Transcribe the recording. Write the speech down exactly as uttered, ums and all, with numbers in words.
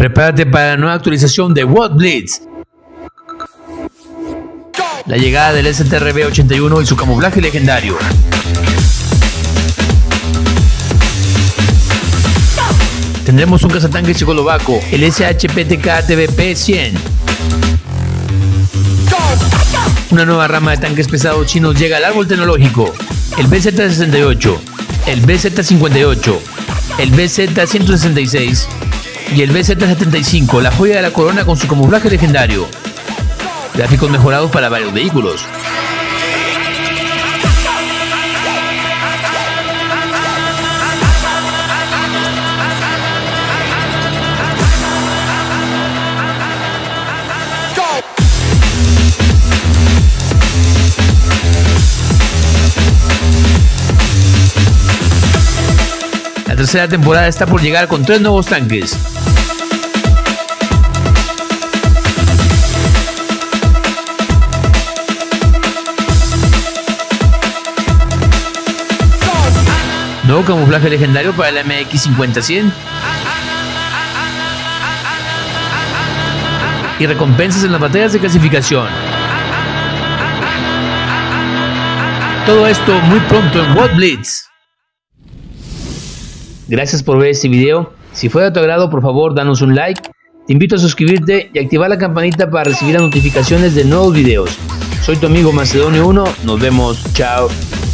Prepárate para la nueva actualización de WOT Blitz. La llegada del S T R B ochenta y uno y su camuflaje legendario. Tendremos un cazatanque checoslovaco, el S H P T K T V P cien. Una nueva rama de tanques pesados chinos llega al árbol tecnológico, el B Z sesenta y ocho, el B Z cincuenta y ocho, el B Z ciento sesenta y seis y el B Z setenta y cinco, la joya de la corona con su camuflaje legendario. Gráficos mejorados para varios vehículos. La tercera temporada está por llegar con tres nuevos tanques. Nuevo camuflaje legendario para el M X cincuenta cien. Y recompensas en las batallas de clasificación. Todo esto muy pronto en WOT Blitz. Gracias por ver este video. Si fue de tu agrado, por favor danos un like. Te invito a suscribirte y activar la campanita para recibir las notificaciones de nuevos videos. Soy tu amigo Macedonio uno. Nos vemos. Chao.